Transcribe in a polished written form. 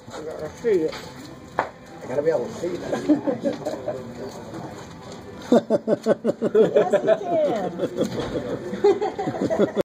I gotta see it. I gotta be able to see that. Yes, you can.